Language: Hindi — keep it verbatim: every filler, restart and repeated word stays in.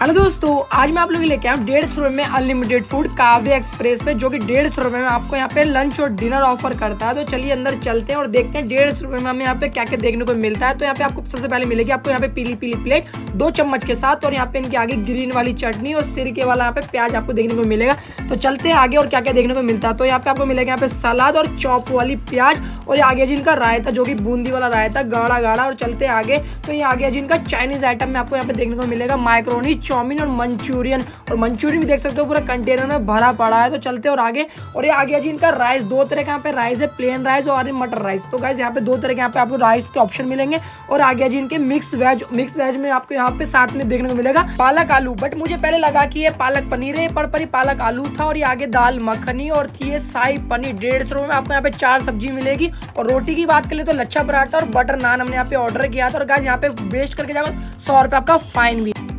हेलो दोस्तों, आज मैं आप लोगों के लेके आया हूँ डेढ़ सौ रुपये में अनलिमिटेड फूड काव्य एक्सप्रेस पे, जो कि डेढ़ सौ रुपये में आपको यहाँ पे लंच और डिनर ऑफर करता है। तो चलिए अंदर चलते हैं और देखते हैं डेढ़ सौ रुपये में हमें यहाँ पे क्या क्या देखने को मिलता है। तो यहाँ पे आपको सबसे पहले मिलेगी आपको यहाँ पे पीली पीली प्लेट दो चम्मच के साथ, और यहाँ पे इनके आगे ग्रीन वाली चटनी और सिरके वाला यहाँ पे प्याज आपको देखने को मिलेगा। तो चलते हैं आगे और क्या क्या देखने को मिलता है। तो यहाँ पे आपको मिलेगा यहाँ पे सलाद और चॉप वाली प्याज, और ये आगे जिनका रायता जो कि बूंदी वाला रायता गाढ़ा गाढ़ा। और चलते हैं आगे, तो ये आगे जिनका चाइनीज आइटम में आपको यहाँ पे देखने को मिलेगा माइक्रोनी, चाउमीन और मंचूरियन। और मंचूरियन भी देख सकते हो पूरा कंटेनर में भरा पड़ा है। तो चलते हैं और आगे, और ये आगे जी इनका राइस, दो तरह का यहाँ पे राइस है, प्लेन राइस और मटर राइस। तो गाइस यहाँ पे दो तरह के यहाँ पे आपको राइस के ऑप्शन मिलेंगे। और आगे जी इनके मिक्स वेज, मिक्स वेज में आपको यहाँ पे साथ में देखने को मिलेगा पालक आलू, बट मुझे पहले लगा कि ये पालक पनीर है, पर पर पालक आलू था। और ये आगे दाल मखनी और थी ये शाही पनीर। डेढ़ सौ रुपये में आपको यहाँ पे चार सब्जी मिलेगी। और रोटी की बात करें तो लच्छा पराठा और बटर नान हमने यहाँ पे ऑर्डर किया था। और गाइस यहाँ पे वेस्ट करके जाओ सौ रुपये आपका फाइन भी।